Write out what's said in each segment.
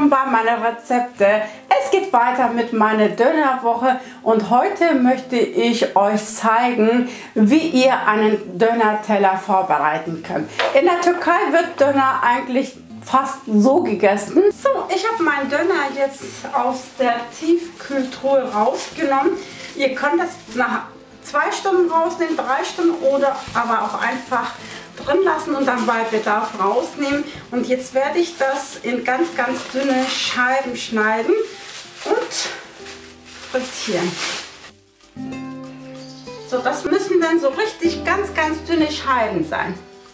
willkommen bei meinen Rezepte. Es geht weiter mit meiner Dönerwoche und heute möchte ich euch zeigen, wie ihr einen Döner-Teller vorbereiten könnt. In der Türkei wird Döner eigentlich fast so gegessen. So, ich habe meinen Döner jetzt aus der Tiefkühltruhe rausgenommen. Ihr könnt das nach 2 Stunden rausnehmen, 3 Stunden oder aber auch einfach drin lassen und dann bei Bedarf rausnehmen. Und jetzt werde ich das in ganz dünne Scheiben schneiden und frittieren. So, das müssen dann so richtig ganz dünne Scheiben sein.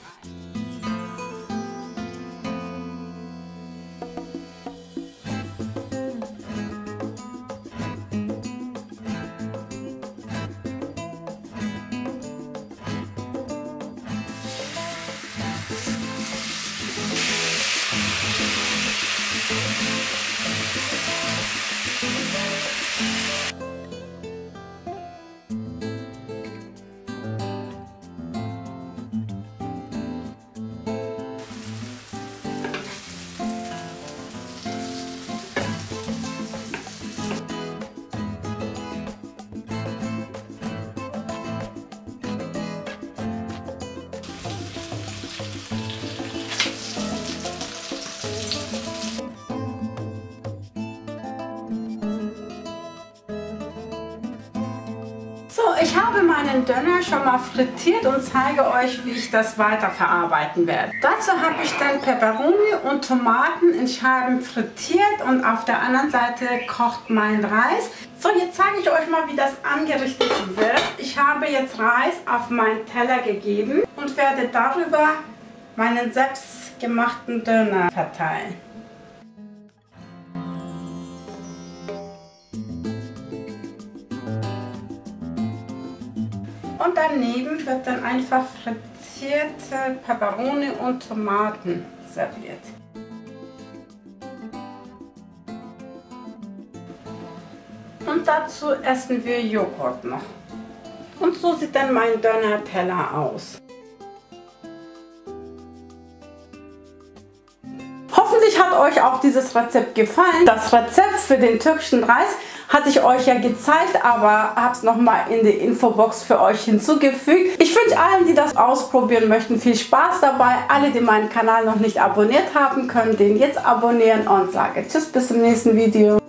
So, ich habe meinen Döner schon mal frittiert und zeige euch, wie ich das weiter verarbeiten werde. Dazu habe ich dann Peperoni und Tomaten in Scheiben frittiert und auf der anderen Seite kocht mein Reis. So, jetzt zeige ich euch mal, wie das angerichtet wird. Ich habe jetzt Reis auf meinen Teller gegeben und werde darüber meinen selbstgemachten Döner verteilen. Und daneben wird dann einfach frittierte Peperoni und Tomaten serviert. Und dazu essen wir Joghurt noch. Und so sieht dann mein Döner-Teller aus. Hoffentlich hat euch auch dieses Rezept gefallen. Das Rezept für den türkischen Reis hatte ich euch ja gezeigt, aber habe es nochmal in die Infobox für euch hinzugefügt. Ich wünsche allen, die das ausprobieren möchten, viel Spaß dabei. Alle, die meinen Kanal noch nicht abonniert haben, können den jetzt abonnieren und sage tschüss, bis zum nächsten Video.